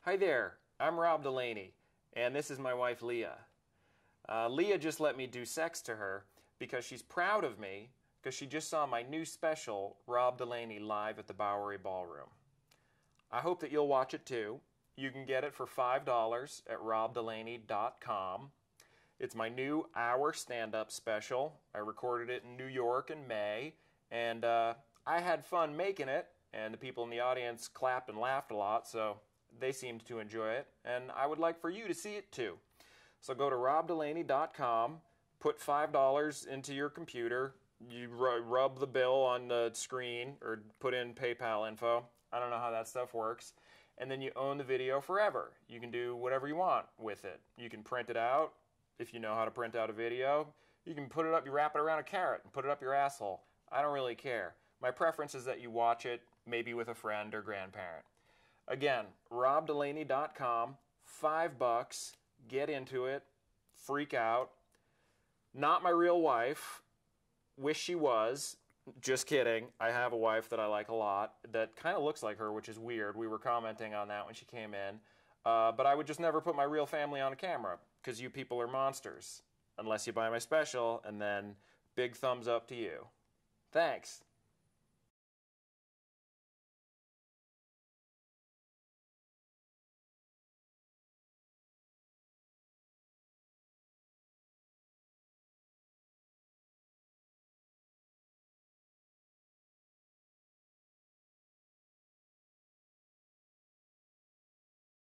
Hi there, I'm Rob Delaney, and this is my wife Leah. Leah just let me do sex to her because she's proud of me because she just saw my new special, Rob Delaney, live at the Bowery Ballroom. I hope that you'll watch it too. You can get it for $5 at robdelaney.com. It's my new hour stand-up special. I recorded it in New York in May, and I had fun making it, and the people in the audience clapped and laughed a lot, so they seemed to enjoy it, and I would like for you to see it too. So go to robdelaney.com, put $5 into your computer, you rub the bill on the screen, or put in PayPal info. I don't know how that stuff works. And then you own the video forever. You can do whatever you want with it. You can print it out, if you know how to print out a video. You can put it up, you wrap it around a carrot and put it up your asshole. I don't really care. My preference is that you watch it, maybe with a friend or grandparent. Again, robdelaney.com, $5, get into it, freak out. Not my real wife, wish she was, just kidding. I have a wife that I like a lot that kind of looks like her, which is weird. We were commenting on that when she came in. But I would just never put my real family on a camera because you people are monsters. Unless you buy my special, and then big thumbs up to you. Thanks.